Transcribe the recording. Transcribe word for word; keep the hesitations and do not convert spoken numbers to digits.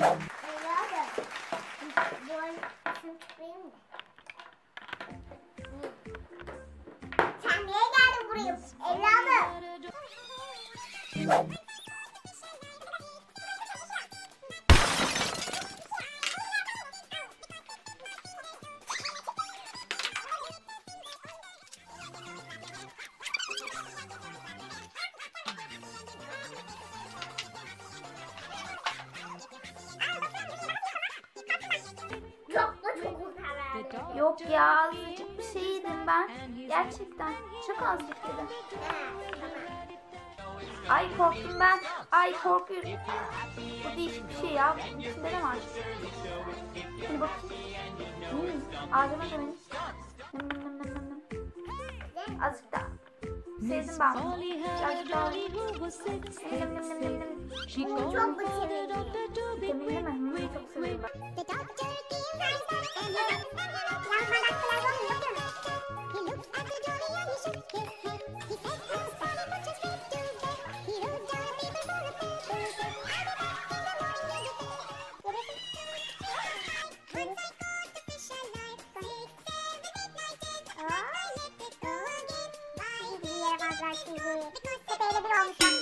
Sen niye geldin buraya evladım? Yok ya, azıcık bir şey yedim ben. Gerçekten çok azıcık yedim. Ay korktum ben. Ay korkuyorum. Bu değişik bir şey ya. Bunun içinde ne var? Şimdi bakayım. Hmm, ağzıma demeyin. Nım nım nım nım nım. Azıcık daha. Sevdim ben bunu. Azıcık daha. Nım nım nım nım nım. Bu çok vitaminli. Vitaminli mi? Hmm, çok severim ben. Tepeyle bir olmuş.